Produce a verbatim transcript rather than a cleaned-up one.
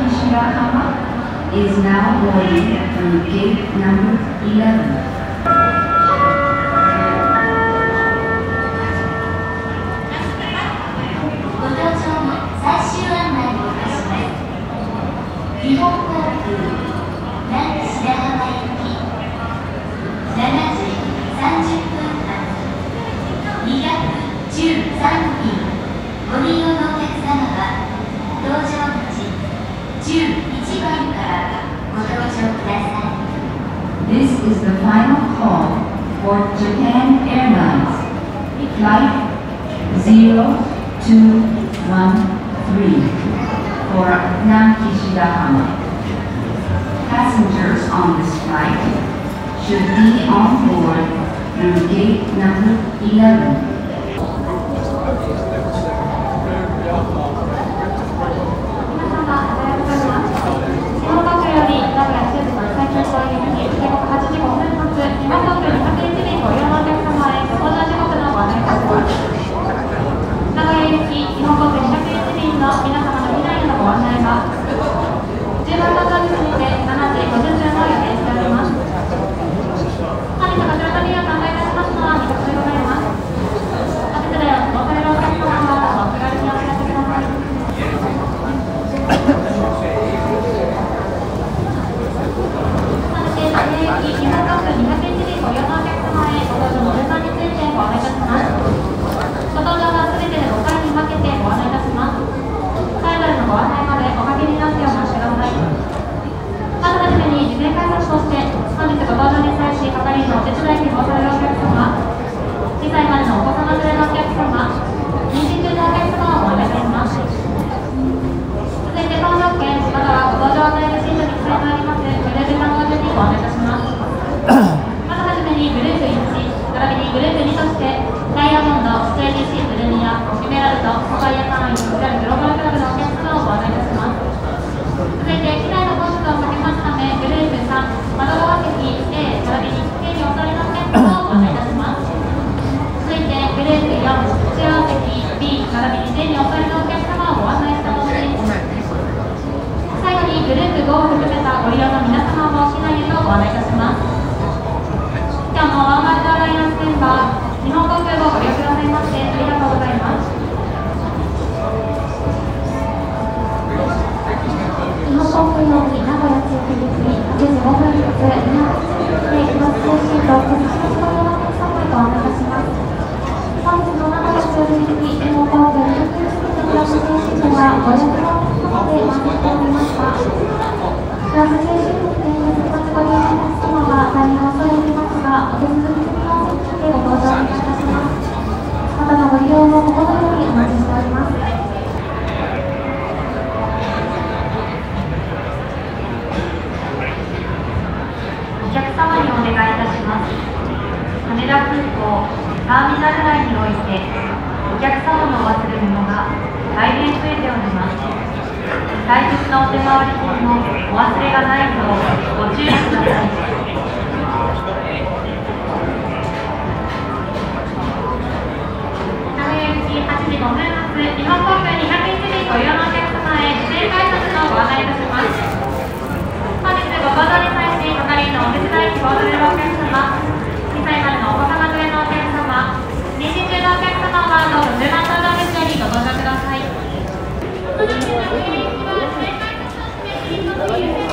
Nakishirahama is now boarding through gate number eleven. 日本航空南白浜行きしちじさんじゅっぷん発にひゃくじゅうさんびんご利用のお客様は搭乗口じゅういちばんからご搭乗ください。 This is the final call for Japan Airlines Flight zero two one three for Nakishirahama. Passengers on this flight should be on board through gate number eleven. ご乗車のお客様はどうぞ順番搭乗口よりご搭乗ください。